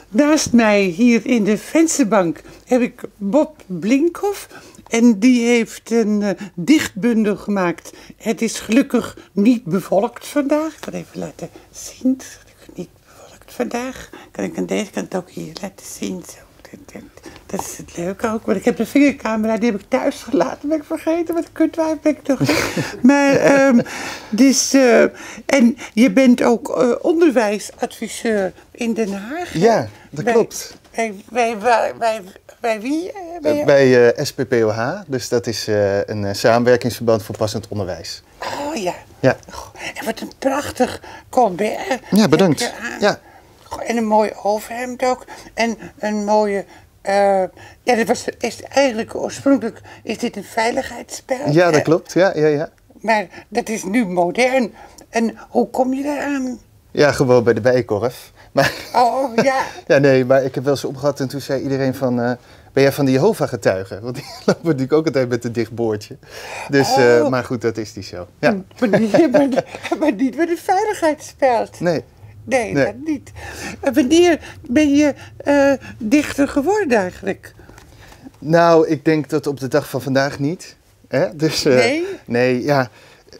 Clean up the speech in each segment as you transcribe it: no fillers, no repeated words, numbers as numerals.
naast mij hier in de vensterbank heb ik Bob Blinkhoff. En die heeft een dichtbundel gemaakt. Het is gelukkig niet bevolkt vandaag. Ik ga het even laten zien. Het is gelukkig niet bevolkt vandaag. Kan ik aan deze kant ook hier laten zien. Zo. Dat is het leuke ook. Want ik heb de vingercamera, die heb ik thuis gelaten. Ben ik vergeten, wat kutwijf ben ik toch. Maar, en je bent ook onderwijsadviseur in Den Haag. Ja, dat klopt. Bij wie? Bij SPPOH, dus dat is een samenwerkingsverband voor passend onderwijs. Oh ja. Ja. En wat een prachtig colbert. Ja, bedankt. Ja. En een mooi overhemd ook. En een mooie... is eigenlijk oorspronkelijk... Is dit een veiligheidsspel? Ja, dat klopt. Ja. Maar dat is nu modern. En hoe kom je daaraan? Ja, gewoon bij de Bijenkorf. Maar, oh, ja. Ja, nee, maar ik heb wel eens opgehad en toen zei iedereen van... ben jij van de Jehovah-getuigen? Want die lopen natuurlijk ook altijd met een dicht boordje. Dus, maar goed, dat is die zo. Ja. Maar niet met een veiligheidsspel. Nee. Nee, dat niet. Wanneer ben je dichter geworden eigenlijk? Nou, ik denk dat op de dag van vandaag niet. Hè? Dus, nee? Nee, ja.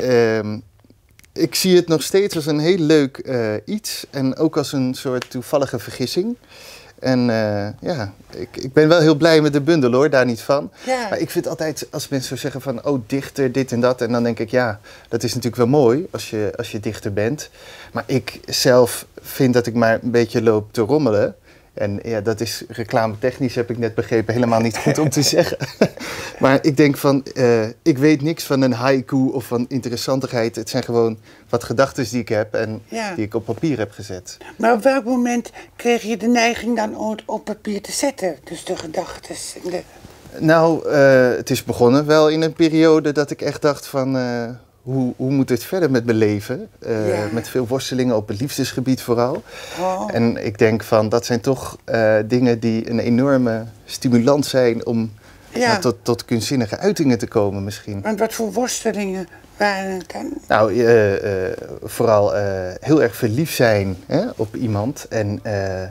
Ik zie het nog steeds als een heel leuk iets. En ook als een soort toevallige vergissing. En ja, ik ben wel heel blij met de bundel hoor, daar niet van. Ja. Maar ik vind altijd, als mensen zo zeggen van, oh dichter, dit en dat. En dan denk ik, ja, dat is natuurlijk wel mooi als je dichter bent. Maar ik zelf vind dat ik maar een beetje loop te rommelen. En ja, dat is reclametechnisch, heb ik net begrepen, helemaal niet goed om te zeggen. Maar ik denk van, ik weet niks van een haiku of van interessantigheid. Het zijn gewoon wat gedachten die ik heb en die ik op papier heb gezet. Maar op welk moment kreeg je de neiging dan op papier te zetten? Dus de gedachten en de... Nou, het is begonnen wel in een periode dat ik echt dacht van... Hoe moet het verder met mijn leven? Met veel worstelingen op het liefdesgebied vooral. Oh. En ik denk van, dat zijn toch dingen die een enorme stimulans zijn om tot kunstzinnige uitingen te komen misschien. En wat voor worstelingen waren het dan? Nou, vooral heel erg verliefd zijn op iemand en...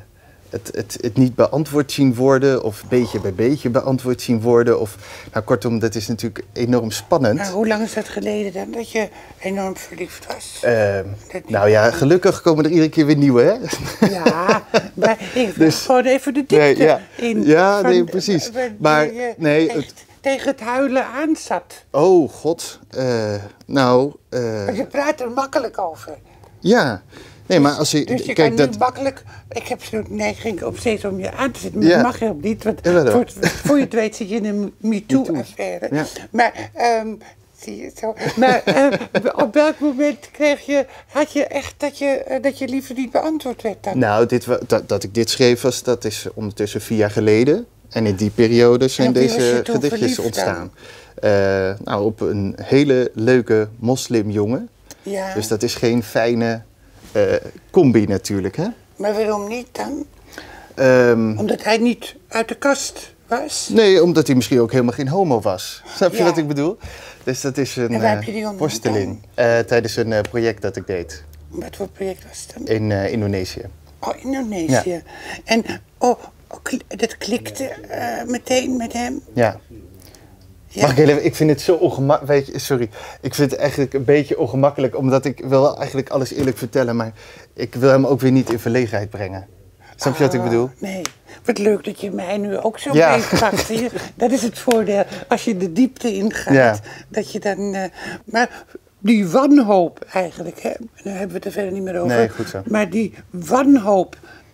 Het niet beantwoord zien worden of beetje bij beetje beantwoord zien worden. Of, nou kortom, dat is natuurlijk enorm spannend. Maar hoe lang is dat geleden dan dat je enorm verliefd was? Nou ja, gelukkig komen er iedere keer weer nieuwe, hè? Ja, maar ik wil gewoon even de diepte in. Ja, nee, precies. Maar nee, tegen het huilen aan zat. Oh, god. Nou... Maar je praat er makkelijk over. Ja. Nee, maar als je... Dus je kijk, kan nu makkelijk... Ik heb zo'n neiging op steeds om je aan te zetten, maar dat mag je ook niet. Want voor je het weet zit je in een MeToo-affaire. Ja. Maar, zie je zo. Maar op welk moment had je echt dat je liever niet beantwoord werd dan? Nou, dat ik dit schreef dat is ondertussen 4 jaar geleden. En in die periode zijn deze gedichtjes ontstaan. Nou, op een hele leuke moslimjongen. Ja. Dus dat is geen fijne... combi natuurlijk, hè? Maar waarom niet dan? Omdat hij niet uit de kast was? Nee, omdat hij misschien ook helemaal geen homo was. Snap je wat ik bedoel? Dus dat is een worsteling tijdens een project dat ik deed. Wat voor project was het dan? In Indonesië. Oh, Indonesië. Ja. En dat klikte meteen met hem? Ja. Ja. Mag ik heel even, ik vind het zo ongemakkelijk, sorry, ik vind het eigenlijk een beetje ongemakkelijk, omdat ik wil eigenlijk alles eerlijk vertellen, maar ik wil hem ook weer niet in verlegenheid brengen. Snap je wat ik bedoel? Nee, wat leuk dat je mij nu ook zo meepakt. Dat is het voordeel, als je de diepte ingaat, dat je dan, maar die wanhoop eigenlijk, hè, daar hebben we het er verder niet meer over. Nee, goed zo. Maar die wanhoop,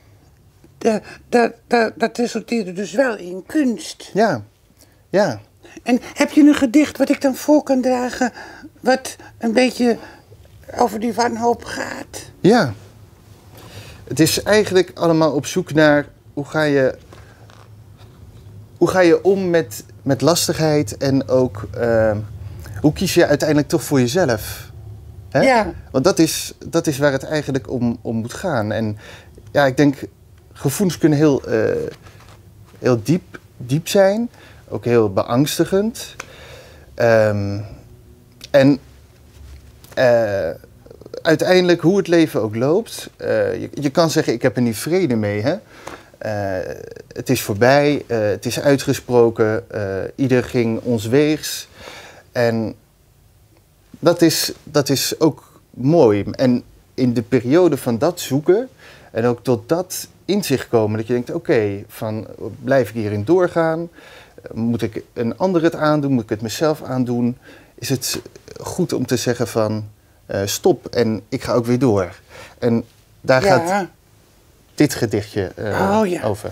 dat resulteerde dus wel in kunst. Ja, ja. En heb je een gedicht wat ik dan voor kan dragen, wat een beetje over die wanhoop gaat? Ja. Het is eigenlijk allemaal op zoek naar hoe ga je om met lastigheid en ook hoe kies je uiteindelijk toch voor jezelf? Hè? Ja. Want dat is waar het eigenlijk om moet gaan. En ja, ik denk, gevoelens kunnen heel diep zijn. Ook heel beangstigend. En uiteindelijk, hoe het leven ook loopt. Je kan zeggen, ik heb er niet vrede mee. Hè? Het is voorbij, het is uitgesproken, ieder ging ons weegs. En dat is ook mooi. En in de periode van dat zoeken en ook tot dat inzicht komen, dat je denkt, oké, blijf ik hierin doorgaan? Moet ik een ander het aandoen? Moet ik het mezelf aandoen? Is het goed om te zeggen van stop en ik ga ook weer door? En daar gaat dit gedichtje over.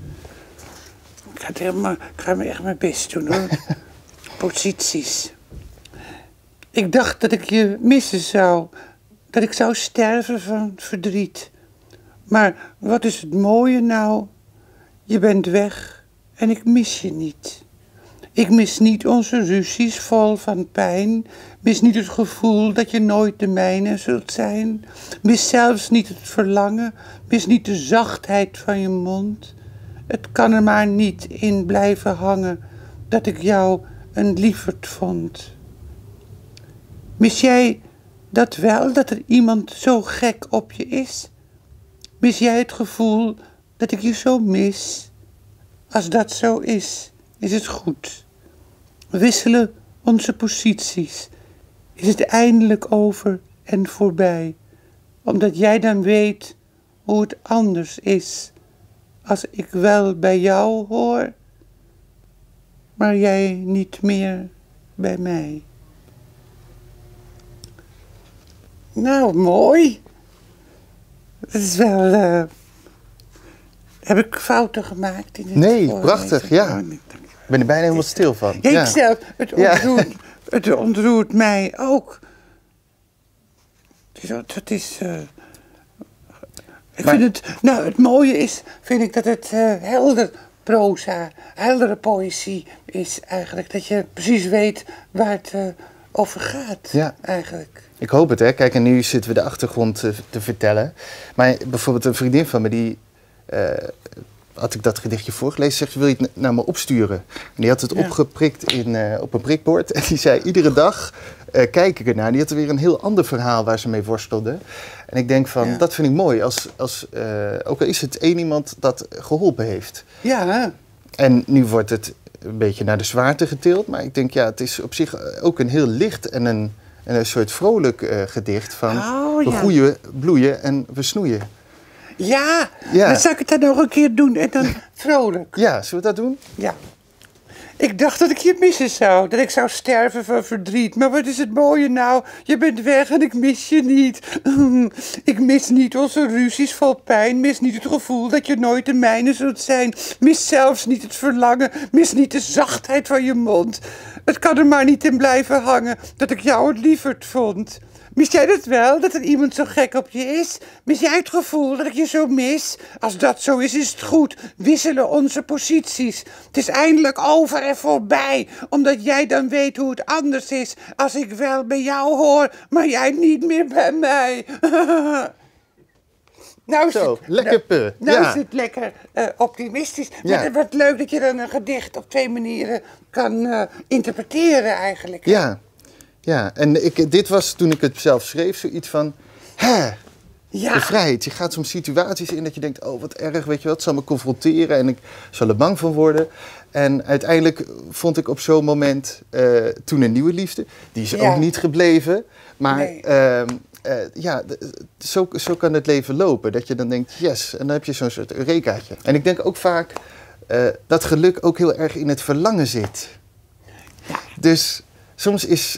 Ik ga me echt mijn best doen hoor. Posities. Ik dacht dat ik je missen zou. Dat ik zou sterven van verdriet. Maar wat is het mooie nou? Je bent weg en ik mis je niet. Ik mis niet onze ruzies vol van pijn. Mis niet het gevoel dat je nooit de mijne zult zijn. Mis zelfs niet het verlangen. Mis niet de zachtheid van je mond. Het kan er maar niet in blijven hangen dat ik jou een lieverd vond. Mis jij dat wel, dat er iemand zo gek op je is? Mis jij het gevoel dat ik je zo mis? Als dat zo is het goed. We wisselen onze posities. Is het eindelijk over en voorbij? Omdat jij dan weet hoe het anders is. Als ik wel bij jou hoor, maar jij niet meer bij mij. Nou, mooi. Het is wel... heb ik fouten gemaakt in het Nee, prachtig, ja. Ik ben er bijna helemaal stil van. Ja, ik zelf, het ontroert mij ook. Dat is... ik vind het... Nou, het mooie is, vind ik dat het helder proza, heldere poëzie is eigenlijk. Dat je precies weet waar het over gaat, eigenlijk. Ik hoop het, hè. Kijk, en nu zitten we de achtergrond te vertellen. Maar bijvoorbeeld een vriendin van me, die... had ik dat gedichtje voorgelezen, zegt, wil je het naar me opsturen? En die had het opgeprikt op een prikbord. En die zei, iedere dag kijk ik ernaar. Die had er weer een heel ander verhaal waar ze mee worstelde. En ik denk van, dat vind ik mooi. Ook al is het één iemand dat geholpen heeft. Ja. En nu wordt het een beetje naar de zwaarte getild. Maar ik denk, het is op zich ook een heel licht en een soort vrolijk gedicht van... we groeien, bloeien en we snoeien. Ja, dan zou ik het dan nog een keer doen en dan vrolijk. Ja, zullen we dat doen? Ja. Ik dacht dat ik je missen zou, dat ik zou sterven van verdriet. Maar wat is het mooie nou? Je bent weg en ik mis je niet. Ik mis niet onze ruzies vol pijn. Mis niet het gevoel dat je nooit de mijne zult zijn. Mis zelfs niet het verlangen. Mis niet de zachtheid van je mond. Het kan er maar niet in blijven hangen dat ik jou het lieverd vond. Mis jij dat wel, dat er iemand zo gek op je is? Mis jij het gevoel dat ik je zo mis? Als dat zo is het goed. Wisselen onze posities. Het is eindelijk over en voorbij. Omdat jij dan weet hoe het anders is. Als ik wel bij jou hoor, maar jij niet meer bij mij. Nou is zo, lekker pe. Nou is het lekker optimistisch. Ja. Wat leuk dat je dan een gedicht op 2 manieren kan interpreteren eigenlijk. Ja. Ja, en dit was toen ik het zelf schreef zoiets van, bevrijd. Je gaat soms situaties in dat je denkt, oh wat erg, weet je wat, het zal me confronteren en ik zal er bang van worden. En uiteindelijk vond ik op zo'n moment toen een nieuwe liefde, die is ook niet gebleven. Maar zo kan het leven lopen, dat je dan denkt, yes, en dan heb je zo'n soort eurekaatje. En ik denk ook vaak dat geluk ook heel erg in het verlangen zit. Ja. Dus soms is...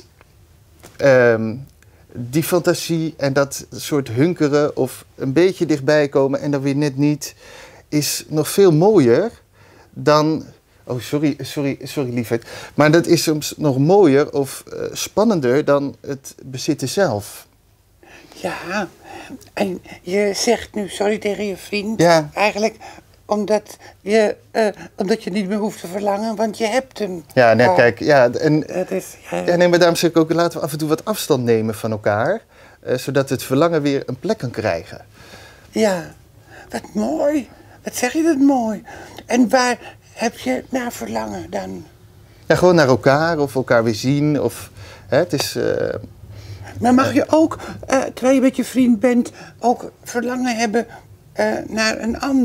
die fantasie en dat soort hunkeren of een beetje dichtbij komen en dan weer net niet, is nog veel mooier dan... Oh, sorry lieverd. Maar dat is soms nog mooier of spannender dan het bezitten zelf. Ja, en je zegt nu sorry tegen je vriend. Ja. Eigenlijk... Omdat je niet meer hoeft te verlangen, want je hebt hem. Ja, nee, kijk, maar daarom zeg ik ook, laten we af en toe wat afstand nemen van elkaar. Zodat het verlangen weer een plek kan krijgen. Ja, wat mooi. Wat zeg je dat mooi. En waar heb je naar verlangen dan? Ja, gewoon naar elkaar of elkaar weer zien. Of, het is... Maar mag je ook, terwijl je met je vriend bent, ook verlangen hebben naar een ander?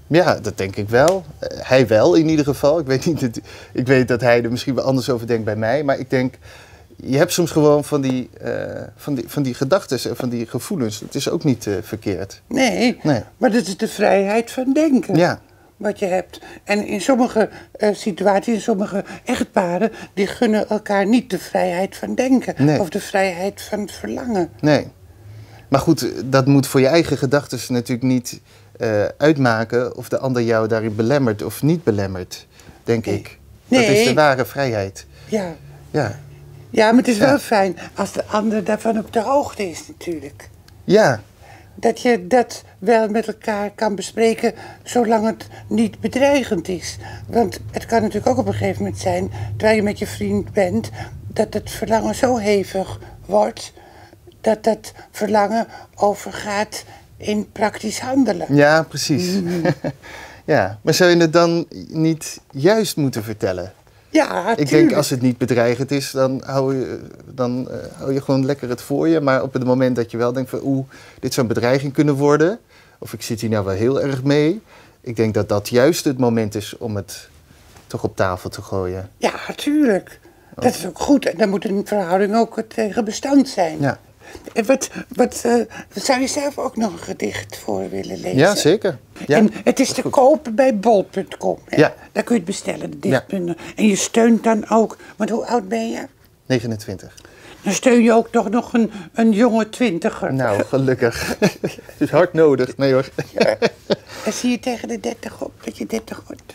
Ja, dat denk ik wel. Hij wel in ieder geval. Ik weet dat hij er misschien wel anders over denkt bij mij. Maar ik denk, je hebt soms gewoon van die gedachten en van die gevoelens. Het is ook niet verkeerd. Nee, maar dat is de vrijheid van denken. Ja. Wat je hebt. En in sommige situaties, in sommige echtparen, die gunnen elkaar niet de vrijheid van denken. Nee. Of de vrijheid van verlangen. Nee. Maar goed, dat moet voor je eigen gedachten natuurlijk niet uitmaken of de ander jou daarin belemmert of niet belemmert, denk ik. Dat is de ware vrijheid. Ja. Ja. Ja, maar het is wel fijn als de ander daarvan op de hoogte is natuurlijk. Ja. Dat je dat wel met elkaar kan bespreken, zolang het niet bedreigend is. Want het kan natuurlijk ook op een gegeven moment zijn, terwijl je met je vriend bent, dat het verlangen zo hevig wordt, dat dat verlangen overgaat in praktisch handelen. Ja, precies. Ja, maar zou je het dan niet juist moeten vertellen? Ja, tuurlijk. Ik denk, als het niet bedreigend is, dan hou je gewoon lekker het voor je. Maar op het moment dat je wel denkt van, dit zou een bedreiging kunnen worden, of ik zit hier nou wel heel erg mee, ik denk dat dat juist het moment is om het toch op tafel te gooien. Ja, tuurlijk. Dat is ook goed. En dan moet een verhouding ook tegen bestand zijn. Ja. En zou je zelf ook nog een gedicht voor willen lezen? Ja, zeker. Ja, en het is te kopen bij bol.com. Ja. Daar kun je het bestellen, de dichtbundel. Ja. En je steunt dan ook, want hoe oud ben je? 29. Dan steun je ook toch nog een jonge 20er. Nou, gelukkig. Het is hard nodig. Nee hoor. Ja. En zie je tegen de 30 op, dat je 30 wordt?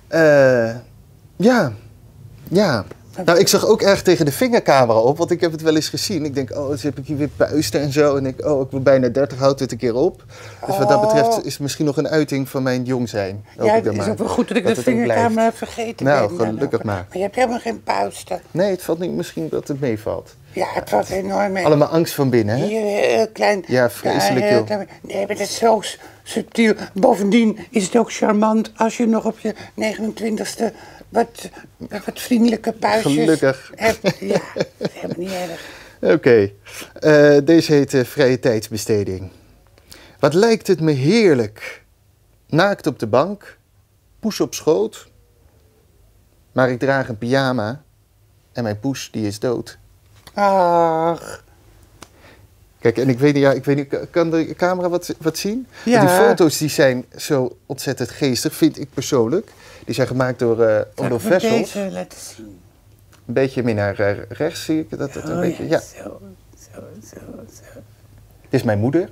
Ja. Nou, ik zag ook erg tegen de vingercamera op, want ik heb het wel eens gezien. Ik denk, dus heb ik hier weer puisten en zo. En ik wil bijna 30, houd het een keer op. Dus wat dat betreft is het misschien nog een uiting van mijn jong zijn. Ja, het is ook wel goed dat ik de vingercamera vergeten ben. Nou, gelukkig maar. Maar je hebt helemaal geen puisten. Nee, het valt niet, misschien dat het meevalt. Ja, het valt enorm mee. Allemaal angst van binnen, hè? Hier, heel klein. Ja, vreselijk, joh. Nee, maar dat is zo subtiel. Bovendien is het ook charmant als je nog op je 29ste wat vriendelijke puistjes Gelukkig. hebt. Ja, dat is helemaal niet erg. Oké. Deze heet vrije tijdsbesteding. Wat lijkt het me heerlijk. Naakt op de bank, poes op schoot. Maar ik draag een pyjama en mijn poes die is dood. Ach. Kijk, en ik weet niet, kan de camera wat zien? Ja. Die foto's die zijn zo ontzettend geestig, vind ik persoonlijk. Die zijn gemaakt door Onno Vessels. Deze laten zien. Een beetje meer naar rechts zie ik dat. Een beetje, ja. Zo. Dit is mijn moeder.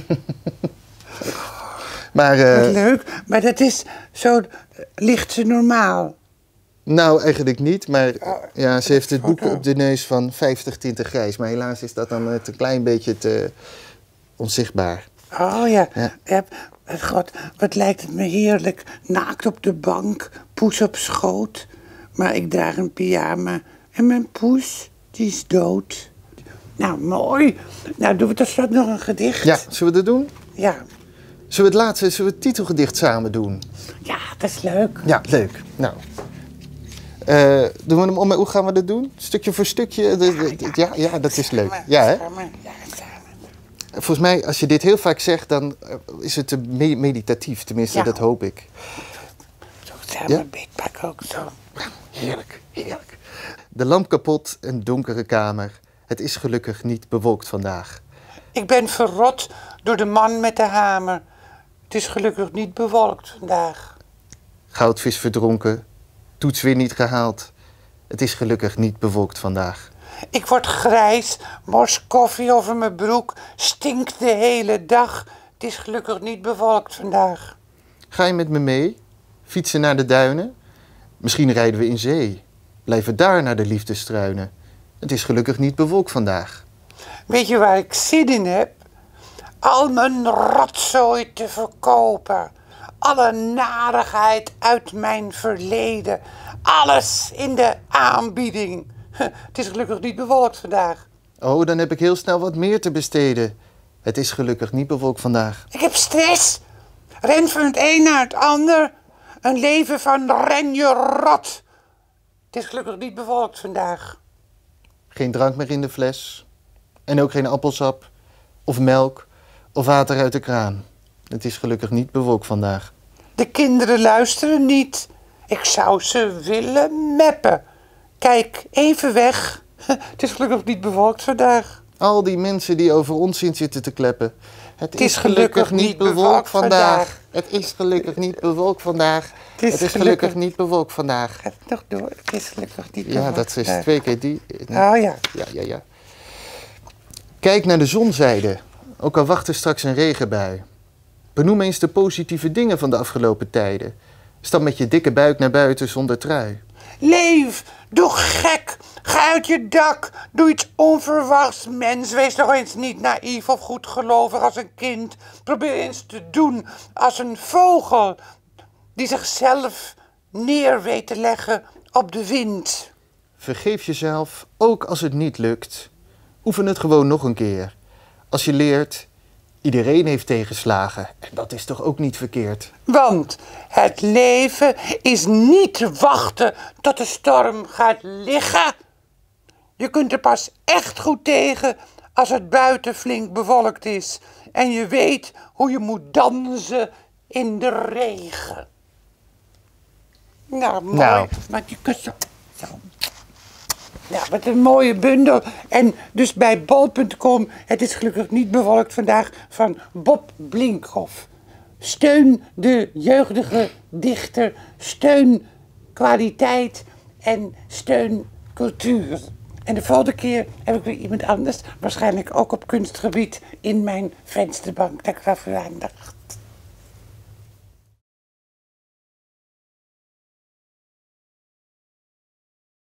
Maar, Wat leuk, maar dat is zo, ligt ze normaal? Nou, eigenlijk niet, maar ja, ze heeft het boek foto. op de neus van 50 tinten grijs. Maar helaas is dat dan een klein beetje te onzichtbaar. Oh ja. God, wat lijkt het me heerlijk. Naakt op de bank, poes op schoot. Maar ik draag een pyjama en mijn poes, die is dood. Nou, mooi. Nou, doen we tot slot nog een gedicht? Ja, zullen we dat doen? Ja. Zullen we het titelgedicht samen doen? Ja, dat is leuk. Ja, leuk. Nou, doen we hem om? Hoe gaan we dat doen? Stukje voor stukje? Ja, dat is leuk. Ja, hè? Volgens mij, als je dit heel vaak zegt, dan is het te meditatief. Tenminste, dat hoop ik. Zo samen beetpak ook zo. Heerlijk, heerlijk. De lamp kapot, een donkere kamer. Het is gelukkig niet bewolkt vandaag. Ik ben verrot door de man met de hamer. Het is gelukkig niet bewolkt vandaag. Goudvis verdronken, toets weer niet gehaald. Het is gelukkig niet bewolkt vandaag. Ik word grijs, mors koffie over mijn broek, stinkt de hele dag. Het is gelukkig niet bewolkt vandaag. Ga je met me mee? Fietsen naar de duinen? Misschien rijden we in zee. Blijven daar naar de liefde struinen. Het is gelukkig niet bewolkt vandaag. Weet je waar ik zin in heb? Al mijn rotzooi te verkopen. Alle narigheid uit mijn verleden. Alles in de aanbieding. Het is gelukkig niet bewolkt vandaag. Oh, dan heb ik heel snel wat meer te besteden. Het is gelukkig niet bewolkt vandaag. Ik heb stress. Ren van het een naar het ander. Een leven van ren je rot. Het is gelukkig niet bewolkt vandaag. Geen drank meer in de fles. En ook geen appelsap. Of melk. Of water uit de kraan. Het is gelukkig niet bewolkt vandaag. De kinderen luisteren niet. Ik zou ze willen meppen. Kijk, even weg. Het is gelukkig niet bevolkt vandaag. Al die mensen die over ons zitten te kleppen. Het is gelukkig niet bewolkt vandaag. Het is gelukkig niet bewolkt vandaag. Het is gelukkig niet bewolkt vandaag. Ga het nog door. Het is gelukkig niet bewolkt. Ja, dat is 2 keer die. Oh ja. Ja. Kijk naar de zonzijde. Ook al wacht er straks een regenbui. Benoem eens de positieve dingen van de afgelopen tijden. Stap met je dikke buik naar buiten zonder trui. Leef, doe gek, ga uit je dak, doe iets onverwachts, mens. Wees nog eens niet naïef of goedgelovig als een kind. Probeer eens te doen als een vogel die zichzelf neer weet te leggen op de wind. Vergeef jezelf, ook als het niet lukt. Oefen het gewoon nog een keer. Als je leert, iedereen heeft tegenslagen. En dat is toch ook niet verkeerd? Want het leven is niet te wachten tot de storm gaat liggen. Je kunt er pas echt goed tegen als het buiten flink bewolkt is. En je weet hoe je moet dansen in de regen. Nou, mooi. Nou. Maak je kussen. Zo. Ja, wat een mooie bundel. En dus bij bol.com, het is gelukkig niet bewolkt vandaag, van Bob Blinkhoff. Steun de jeugdige dichter, steun kwaliteit en steun cultuur. En de volgende keer heb ik weer iemand anders, waarschijnlijk ook op kunstgebied, in mijn vensterbank. Dank u wel voor uw aandacht.